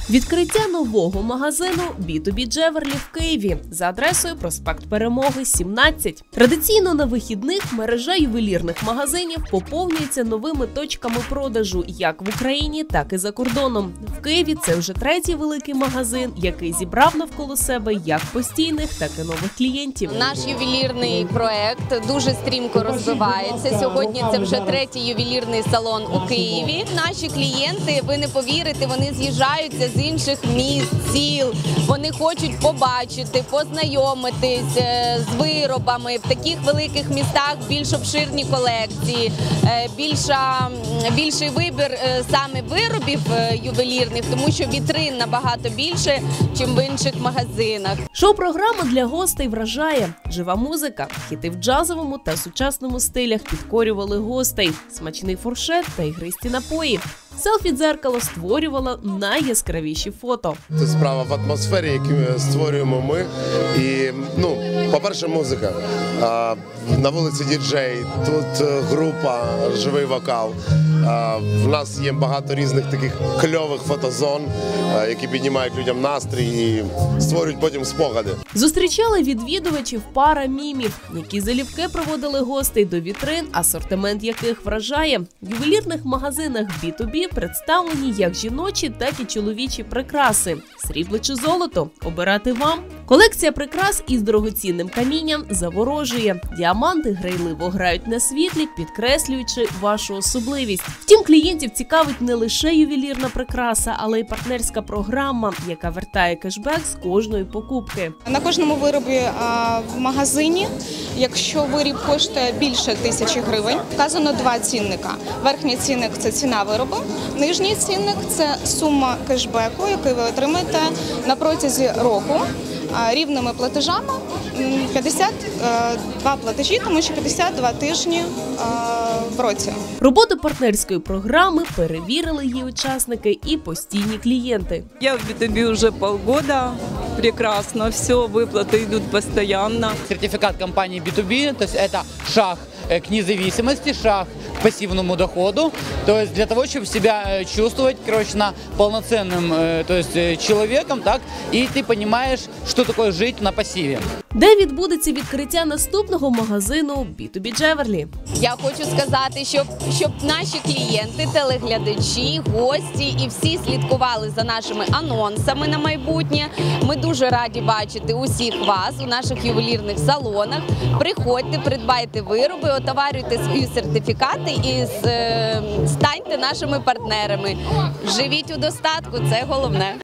Відкриття нового магазину B2B Джеверлі в Києві за адресою проспект Перемоги, 17. Традиційно на вихідних мережа ювелірних магазинів поповнюється новими точками продажу як в Україні, так і за кордоном. В Києві це вже третій великий магазин, який зібрав навколо себе як постійних, так і нових клієнтів. Наш ювелірний проект дуже стрімко розвивається. Сьогодні це вже третій ювелірний салон у Києві. Наші клієнти, ви не повірите, вони з'їжджаються з інших міст, сіл. Вони хочуть побачити, познайомитись з виробами. В таких великих містах більш обширні колекції, більший вибір саме виробів ювелірних, тому що вітрин набагато більше, ніж в інших магазинах. Шоу-програма для гостей вражає. Жива музика, хіти в джазовому та сучасному стилях підкорювали гостей, смачний фуршет та ігристі напої. Селфі-дзеркало створювало найяскравіші фото. Це справа в атмосфері, яку створюємо ми. І, по-перше, музика. На вулиці діджей, тут група, живий вокал. В нас є багато різних таких кльових фотозон, які піднімають людям настрій і створюють потім спогади. Зустрічали відвідувачів пара мімів, які залюбки проводили гостей до вітрин, асортимент яких вражає. В ювелірних магазинах B2B представлені як жіночі, так і чоловічі прикраси. Срібло чи золото – обирати вам. Колекція прикрас із дорогоцінним камінням заворожує. Діаманти грайливо грають на світлі, підкреслюючи вашу особливість. Втім, клієнтів цікавить не лише ювелірна прикраса, але й партнерська програма, яка вертає кешбек з кожної покупки. На кожному виробі в магазині, якщо виріб коштує більше 1000 гривень, вказано два цінника. Верхній цінник – це ціна виробу, нижній цінник – це сума кешбеку, який ви отримаєте на протязі року. Рівними платежами 52 платежі, тому що 52 тижні в році. Роботу партнерської програми перевірили її учасники і постійні клієнти. Я в B2B уже полгода, прекрасно, все, выплаты идут постоянно. Сертификат компании B2B, то есть это шаг к независимости, шаг к пассивному доходу, то есть для того, чтобы себя чувствовать, полноценным, то есть человеком, так, и ты понимаешь, что такое жить на пассиве. Де відбудеться відкриття наступного магазину B2B Джеверлі? Я хочу сказати, щоб наші клієнти, телеглядачі, гості і всі слідкували за нашими анонсами на майбутнє. Ми дуже раді бачити усіх вас у наших ювелірних салонах. Приходьте, придбайте вироби, отоварюйте свої сертифікати і станьте нашими партнерами. Живіть у достатку, це головне.